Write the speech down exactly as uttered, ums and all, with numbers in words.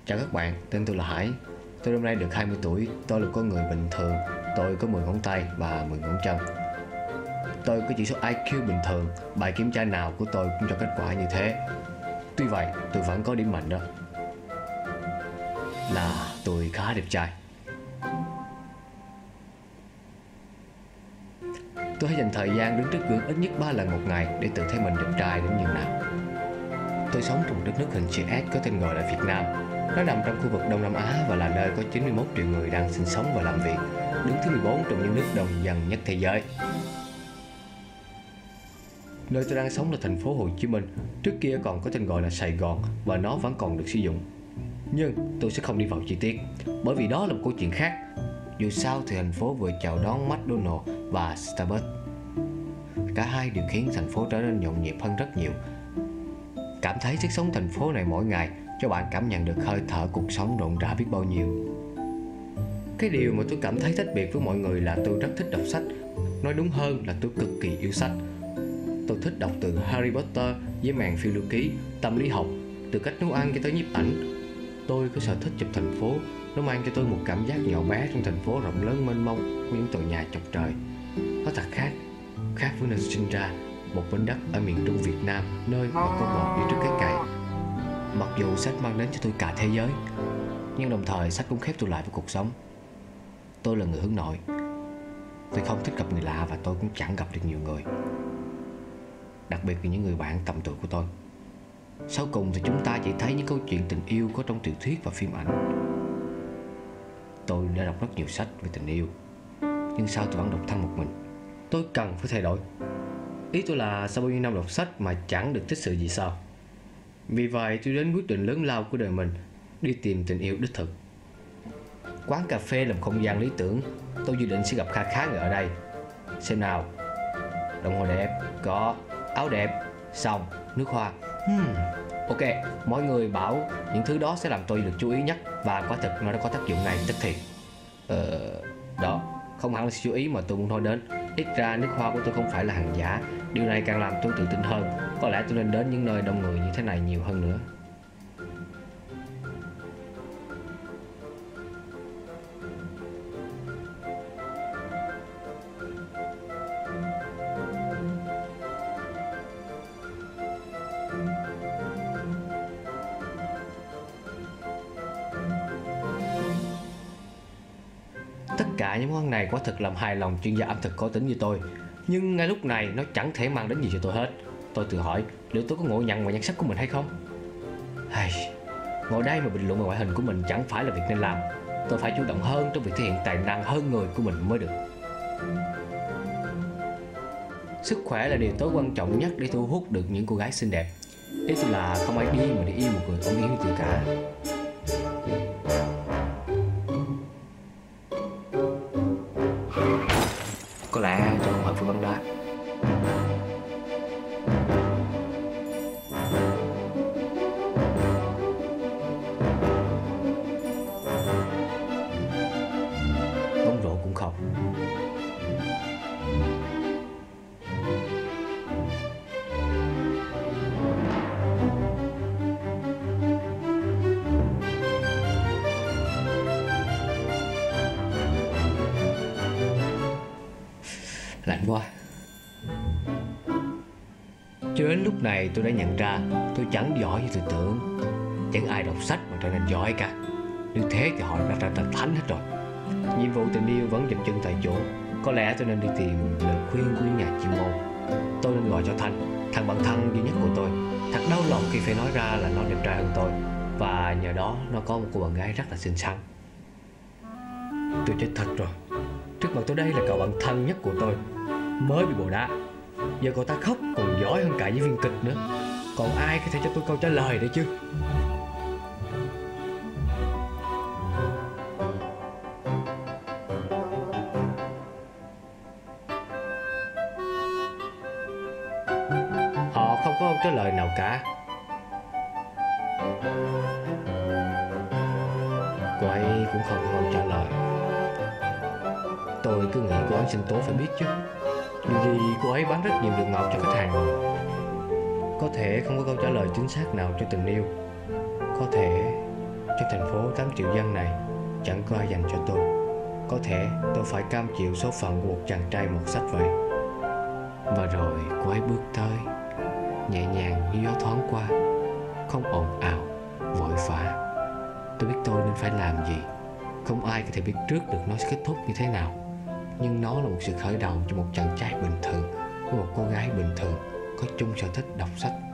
Chào các bạn, tên tôi là Hải. Tôi năm nay được hai mươi tuổi, tôi là con người bình thường. Tôi có mười ngón tay và mười ngón chân. Tôi có chỉ số i kiu bình thường, bài kiểm tra nào của tôi cũng cho kết quả như thế. Tuy vậy, tôi vẫn có điểm mạnh đó là tôi khá đẹp trai. Tôi hay dành thời gian đứng trước gương ít nhất ba lần một ngày để tự thấy mình đẹp trai đến nhường nào. Tôi sống trong một đất nước hình chữ S có tên gọi là Việt Nam. Nó nằm trong khu vực Đông Nam Á và là nơi có chín mươi mốt triệu người đang sinh sống và làm việc, đứng thứ mười bốn trong những nước đông dân nhất thế giới. Nơi tôi đang sống là thành phố Hồ Chí Minh, trước kia còn có tên gọi là Sài Gòn và nó vẫn còn được sử dụng. Nhưng tôi sẽ không đi vào chi tiết, bởi vì đó là một câu chuyện khác. Dù sao thì thành phố vừa chào đón McDonald's và Starbucks. Cả hai đều khiến thành phố trở nên nhộn nhịp hơn rất nhiều. Cảm thấy sức sống thành phố này mỗi ngày cho bạn cảm nhận được hơi thở cuộc sống rộn rã biết bao nhiêu. Cái điều mà tôi cảm thấy tách biệt với mọi người là tôi rất thích đọc sách. Nói đúng hơn là tôi cực kỳ yêu sách. Tôi thích đọc từ Harry Potter với màn phiêu lưu ký, tâm lý học, từ cách nấu ăn cho tới nhiếp ảnh. Tôi có sở thích chụp thành phố. Nó mang cho tôi một cảm giác nhỏ bé trong thành phố rộng lớn mênh mông của những tòa nhà chọc trời. Nó thật khác, khác với nơi sinh ra, một mảnh đất ở miền Trung Việt Nam, nơi mà con bò đi trước cái cày. Mặc dù sách mang đến cho tôi cả thế giới, nhưng đồng thời sách cũng khép tôi lại với cuộc sống. Tôi là người hướng nội. Tôi không thích gặp người lạ và tôi cũng chẳng gặp được nhiều người, đặc biệt là những người bạn tầm tuổi của tôi. Sau cùng thì chúng ta chỉ thấy những câu chuyện tình yêu có trong tiểu thuyết và phim ảnh. Tôi đã đọc rất nhiều sách về tình yêu, nhưng sao tôi vẫn độc thân một mình? Tôi cần phải thay đổi. Ý tôi là sau bao nhiêu năm đọc sách mà chẳng được tích sự gì sao? Vì vậy tôi đến quyết định lớn lao của đời mình, đi tìm tình yêu đích thực. Quán cà phê là một không gian lý tưởng. Tôi dự định sẽ gặp kha khá người ở đây. Xem nào. Đồng hồ đẹp, có. Áo đẹp, xong. Nước hoa. hmm. Ok, mọi người bảo những thứ đó sẽ làm tôi được chú ý nhất. Và quả thực nó đã có tác dụng này tức thiệt. Ờ... Đó, không hẳn là sự chú ý mà tôi muốn nói đến. Ít ra nước hoa của tôi không phải là hàng giả. Điều này càng làm tôi tự tin hơn. Có lẽ tôi nên đến những nơi đông người như thế này nhiều hơn nữa. Tất cả những món ăn này quả thực làm hài lòng chuyên gia ẩm thực có tính như tôi. Nhưng ngay lúc này nó chẳng thể mang đến gì cho tôi hết. Tôi tự hỏi liệu tôi có ngộ nhận vào nhan sắc của mình hay không. Hay, ngồi đây mà bình luận về ngoại hình của mình chẳng phải là việc nên làm. Tôi phải chủ động hơn trong việc thể hiện tài năng hơn người của mình mới được. Sức khỏe là điều tối quan trọng nhất để thu hút được những cô gái xinh đẹp. Ý tôi là không ai đi mà để yêu một người không yêu gì cả. Có lẽ tôi không hợp với bóng đá. Bóng rổ cũng không. Lạnh quá. Cho đến lúc này tôi đã nhận ra tôi chẳng giỏi như tôi tưởng. Chẳng ai đọc sách mà trở nên giỏi cả. Nếu thế thì họ đã trở thành thánh hết rồi. Nhiệm vụ tình yêu vẫn dậm chân tại chỗ. Có lẽ tôi nên đi tìm lời khuyên của những nhà chuyên môn. Tôi nên gọi cho Thanh, thằng bạn thân duy nhất của tôi. Thật đau lòng khi phải nói ra là nó đẹp trai hơn tôi, và nhờ đó nó có một cô bạn gái rất là xinh xắn. Tôi chết thật rồi. Trước mặt tôi đây là cậu bạn thân nhất của tôi, mới bị bồ đá. Giờ cậu ta khóc còn giỏi hơn cả diễn viên kịch nữa. Còn ai có thể cho tôi câu trả lời đấy chứ? Họ không có câu trả lời nào cả. Cô ấy cũng không có câu trả lời. Tôi cứ nghĩ cô ấy sinh tố phải biết chứ. Dù gì cô ấy bán rất nhiều đường ngọt cho khách hàng. Có thể không có câu trả lời chính xác nào cho tình yêu. Có thể Trong thành phố tám triệu dân này, chẳng có ai dành cho tôi. Có thể tôi phải cam chịu số phận của một chàng trai một sách vậy. Và rồi cô ấy bước tới, nhẹ nhàng như gió thoáng qua, không ồn ào, vội vã. Tôi biết tôi nên phải làm gì. Không ai có thể biết trước được nó sẽ kết thúc như thế nào. Nhưng nó là một sự khởi đầu cho một chàng trai bình thường với một cô gái bình thường có chung sở thích đọc sách.